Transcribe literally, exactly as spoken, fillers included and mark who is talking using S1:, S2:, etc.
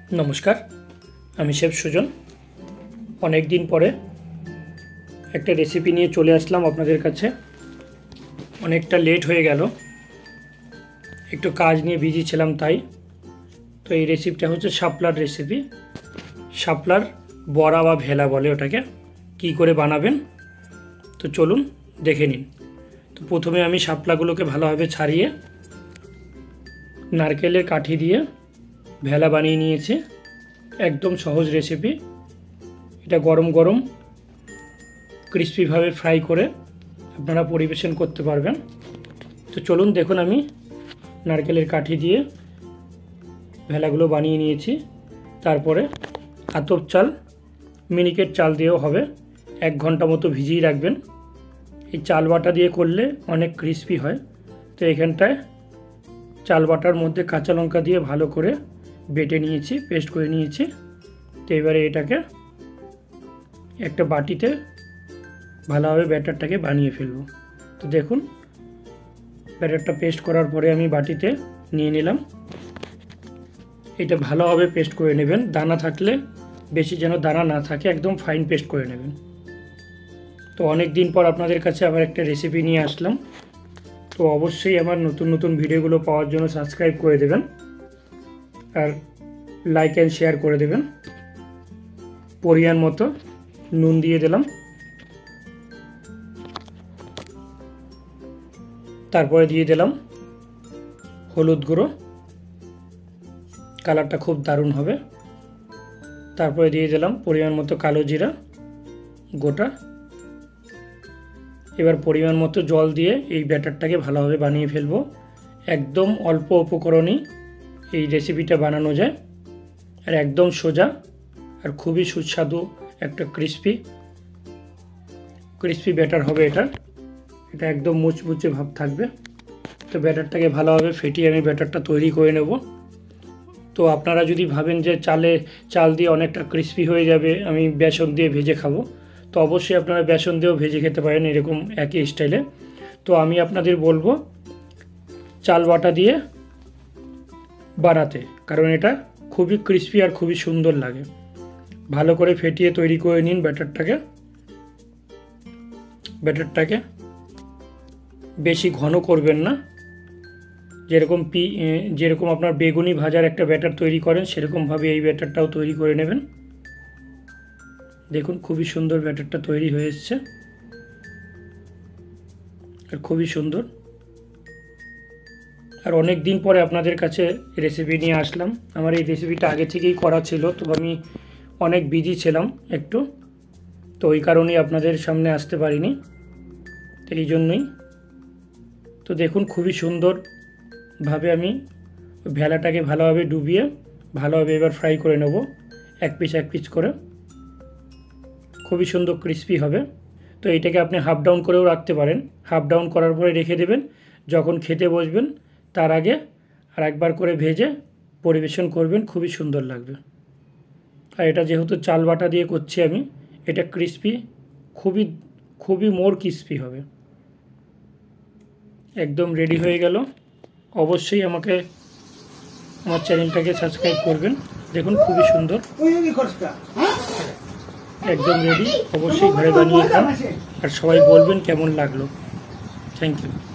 S1: नमस्कार आमी शेफ सुजन अनेक दिन परे एक रेसिपि निये चले आसलाम आपनादेर काछे। अनेकटा लेट हो गेल एकटु काज निये बिजी छिलाम ताई। तो ये रेसिपिटा होच्छे शापलार रेसिपि। शापलार बड़ा बा भेला बोले ओटाके कि करे बानाबेन तो चलुन देखे निन। तो प्रथमे आमी शापलागुलोके भालोभाबे छाड़िए नारकेलेर काठी दिए भेला बानिए निएछि। एकदम सहज रेसिपि। এটা गरम गरम क्रिस्पी भावे फ्राई करे আপনারা পরিবেশন করতে পারবেন। তো চলুন দেখুন আমি নারকেলের কাঠি দিয়ে ভেলাগুলো বানিয়ে নিয়েছি। তারপরে আতপ চাল মিনিকেট চাল দিয়েও হবে। এক ঘন্টা মতো ভিজিয়ে রাখবেন। এই চাল বাটা দিয়ে করলে অনেক ক্রিস্পি হয়। তো এখানটায় চাল বাটার মধ্যে কাঁচা লঙ্কা দিয়ে ভালো করে বেটে নিয়েছি, পেস্ট করে নিয়েছি। তো এবারে এটাকে একটা বাটিতে ভালোভাবে ব্যাটারটাকে বানিয়ে ফেলবো। তো দেখুন ব্যাটারটা পেস্ট করার পরে আমি বাটিতে নিয়ে নিলাম। এটা ভালোভাবে পেস্ট করে নেবেন। দানা থাকলে বেশি যেন দানা না থাকে, একদম ফাইন পেস্ট করে নেবেন। তো অনেক দিন পর আপনাদের কাছে আবার একটা রেসিপি নিয়ে আসলাম। তো অবশ্যই আমার নতুন নতুন ভিডিওগুলো পাওয়ার জন্য সাবস্ক্রাইব করে দেবেন আর লাইক এন্ড শেয়ার করে দেবেন। পরিমাণ মতো নুন দিয়ে দিলাম। তারপরে দিয়ে দিলাম হলুদ গুঁড়ো, কালারটা খুব দারুণ হবে। তারপরে দিয়ে দিলাম পরিমাণ মতো কালো জিরা গোটা। এবার পরিমাণ মতো জল দিয়ে এই ব্যাটারটাকে ভালোভাবে বানিয়ে ফেলবো। একদম অল্প উপকরণেই এই রেসিপিটা বানানো যায় আর একদম সোজা আর খুবই সুস্বাদু একটা ক্রিস্পি ক্রিস্পি ব্যাটার হবে। এটা এটা একদম মুচমুচে ভাব থাকবে। তো ব্যাটারটাকে ভালোভাবে ফেটিয়ে আমি ব্যাটারটা তৈরি করে নেব। তো আপনারা যদি ভাবেন যে চালে চাল দিয়ে অনেকটা ক্রিস্পি হয়ে যাবে, আমি বেসন দিয়ে ভেজে খাবো, তো অবশ্যই আপনারা বেসন দিয়েও ভেজে খেতে পারেন এরকম একই স্টাইলে। তো আমি আপনাদের বলবো চাল বাটা দিয়ে বানাতে, কারণ এটা খুবই ক্রিস্পি আর খুবই সুন্দর লাগে। ভালো করে ফেটিয়ে তৈরি করে নিন ব্যাটারটাকে। ব্যাটারটাকে বেশি ঘন করবেন না। যেরকম পি যেরকম আপনার বেগুনি ভাজার একটা ব্যাটার তৈরি করেন সেরকমভাবে এই ব্যাটারটাও তৈরি করে নেবেন। দেখুন খুবই সুন্দর ব্যাটারটা তৈরি হয়ে এসছে আর খুবই সুন্দর। আর অনেক দিন পরে আপনাদের কাছে রেসিপি নিয়ে আসলাম। আমার এই রেসিপিটা আগে থেকেই করা ছিল, তো আমি অনেক বিজি ছিলাম একটু, তো ওই কারণেই আপনাদের সামনে আসতে পারিনি। তো এই জন্যই। তো দেখুন খুবই সুন্দরভাবে আমি ভেলাটাকে ভালোভাবে ডুবিয়ে ভালোভাবে এবার ফ্রাই করে নেব এক পিস এক পিস করে। খুবই সুন্দর ক্রিস্পি হবে। তো এইটাকে আপনি হাফ ডাউন করেও রাখতে পারেন। হাফ ডাউন করার পরে রেখে দেবেন। যখন খেতে বসবেন তার আগে আর একবার করে ভেজে পরিবেশন করবেন, খুবই সুন্দর লাগবে। আর এটা যেহেতু চাল বাটা দিয়ে করছি আমি, এটা ক্রিস্পি খুবই খুবই মোর ক্রিস্পি হবে। একদম রেডি হয়ে গেল। অবশ্যই আমাকে আমার চ্যানেলটাকে সাবস্ক্রাইব করবেন। দেখুন খুবই সুন্দর, একদম রেডি। অবশ্যই ঘরে বানিয়ে খান আর সবাই বলবেন কেমন লাগলো। Thank you.